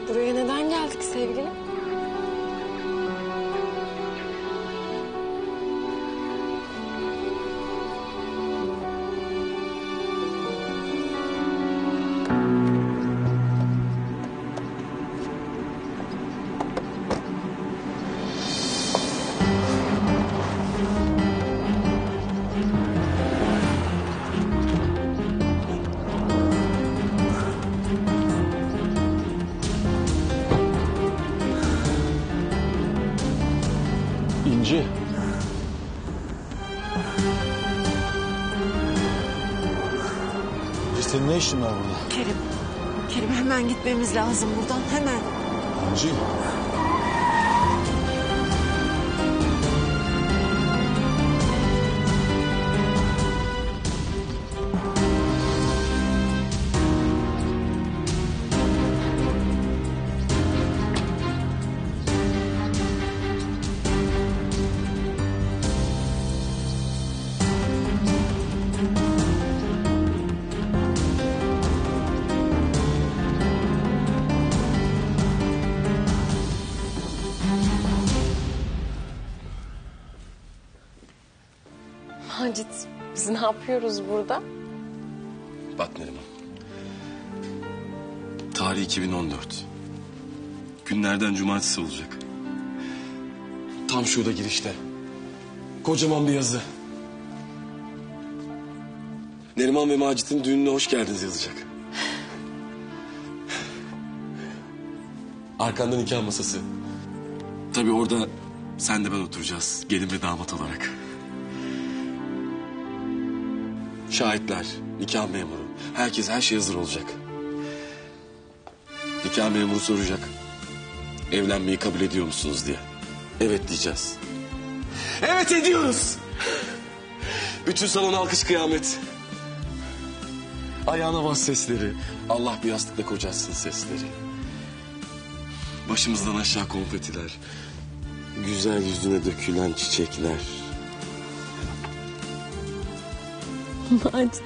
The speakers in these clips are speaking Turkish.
Buraya neden geldik sevgilim? İnci. Senin ne işin var burada? Kerim hemen gitmemiz lazım buradan, hemen. İnci. Macit, biz ne yapıyoruz burada? Bak Neriman. Tarih 2014. Günlerden cumartesi olacak. Tam şurada girişte. Kocaman bir yazı. Neriman ve Macit'in düğününe hoş geldiniz yazacak. Arkanda nikah masası. Tabii orada sen de ben oturacağız. Gelin ve damat olarak. Şahitler, nikah memuru. Herkes, her şey hazır olacak. Nikah memuru soracak. Evlenmeyi kabul ediyor musunuz diye. Evet diyeceğiz. Evet ediyoruz. Bütün salon alkış kıyamet. Ayağına bas sesleri. Allah bir yastıkla kocasın sesleri. Başımızdan aşağı konfetiler. Güzel yüzüne dökülen çiçekler. Macit.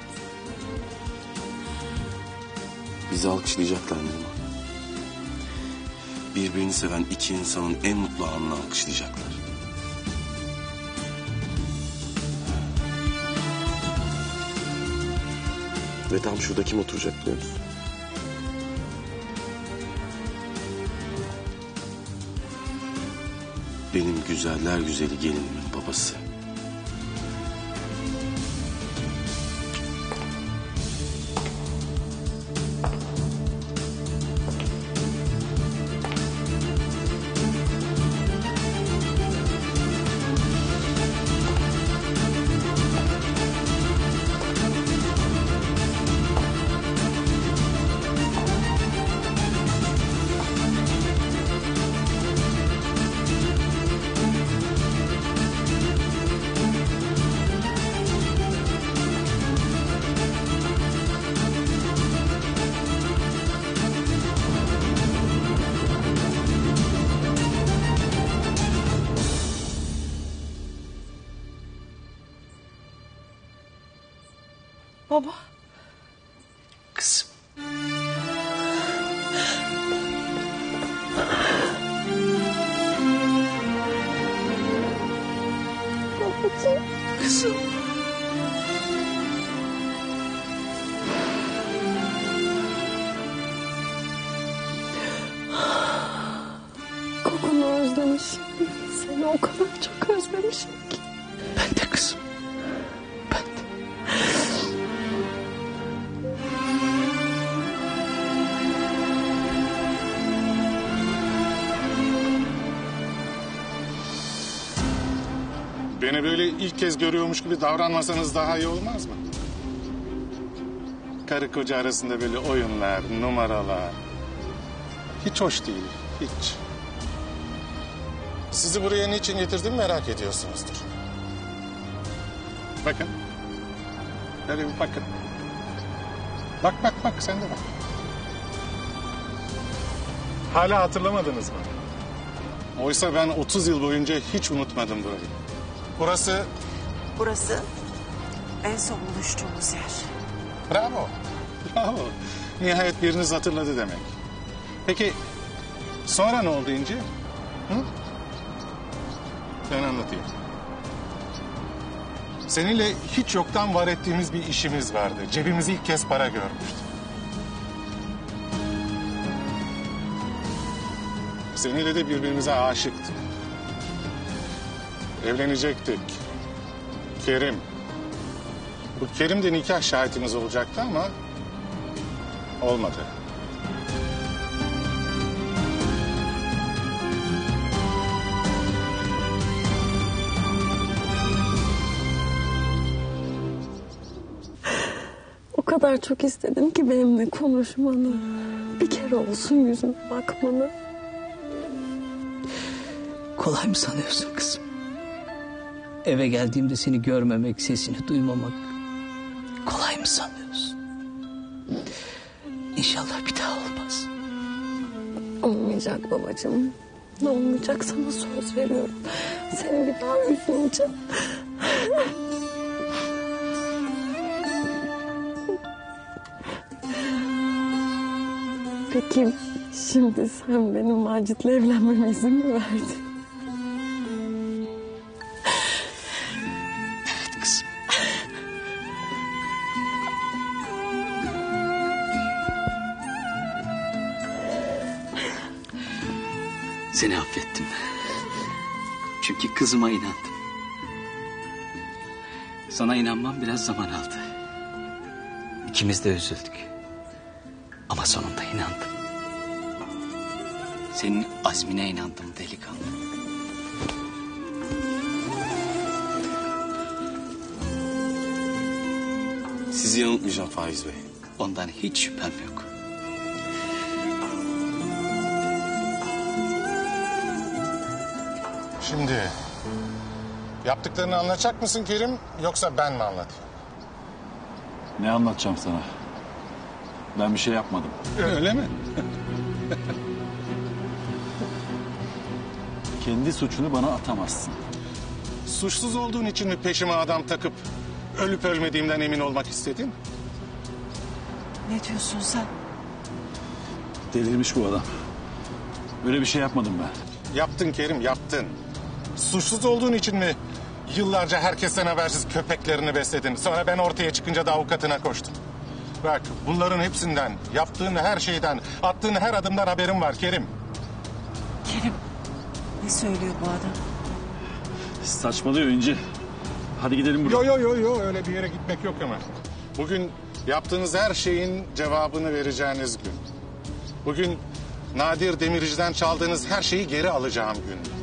Bizi alkışlayacaklar Neriman. Birbirini seven iki insanın en mutlu anını alkışlayacaklar. Ve tam şurada kim oturacak biliyor musun? Benim güzeller güzeli gelinimin babası. Baba. Kızım. Babacığım. Kızım. Kokunu özlemişim. Seni o kadar çok özlemişim ki. Ben de kızım. Ben de. Beni böyle ilk kez görüyormuş gibi davranmasanız daha iyi olmaz mı? Karı koca arasında böyle oyunlar, numaralar. Hiç hoş değil, hiç. Sizi buraya niçin getirdim merak ediyorsunuzdur. Bakın. Böyle bir bakın. Bak bak bak, sen de bak. Hala hatırlamadınız mı? Oysa ben 30 yıl boyunca hiç unutmadım burayı. Burası en son buluştuğumuz yer. Bravo. Bravo. Nihayet biriniz hatırladı demek. Peki Sonra ne oldu İnci? Hı? Ben anlatayım. Seninle hiç yoktan var ettiğimiz bir işimiz vardı. Cebimiz ilk kez para görmüştü. Seninle de birbirimize aşıktık. Evlenecektik. Kerim. Bu Kerim de nikah şahitimiz olacaktı ama olmadı. O kadar çok istedim ki benimle konuşmanı. Bir kere olsun yüzüme bakmanı. Kolay mı sanıyorsun kızım? Eve geldiğimde seni görmemek, sesini duymamak kolay mı sanıyorsun? İnşallah bir daha olmaz. Olmayacak babacığım. Olmayacak, sana söz veriyorum. Seni bir daha üzmeyeceğim. Peki şimdi sen benim Macit'le evlenmeme izin mi verdin? Evet kızım. Seni affettim. Çünkü kızıma inandım. Sana inanmam biraz zaman aldı. İkimiz de üzüldük. Ama sonunda inandım. Senin azmine inandım delikanlı. Sizi yanıltmayacağım Faiz Bey. Ondan hiç şüphem yok. Şimdi yaptıklarını anlatacak mısın Kerim yoksa ben mi anlatayım? Ne anlatacağım sana? Ben bir şey yapmadım. Öyle mi? Kendi suçunu bana atamazsın. Suçsuz olduğun için mi peşime adam takıp ölüp ölmediğimden emin olmak istedin? Ne diyorsun sen? Delirmiş bu adam. Böyle bir şey yapmadım ben. Yaptın Kerim, yaptın. Suçsuz olduğun için mi yıllarca herkesten habersiz köpeklerini besledin? Sonra ben ortaya çıkınca da avukatına koştum. Bak bunların hepsinden, yaptığın her şeyden, attığın her adımdan haberim var Kerim. Kerim, ne söylüyor bu adam? Saçmalıyor İnci. Hadi gidelim buradan. Yo öyle bir yere gitmek yok ama. Bugün yaptığınız her şeyin cevabını vereceğiniz gün. Bugün Nadir Demirci'den çaldığınız her şeyi geri alacağım gün.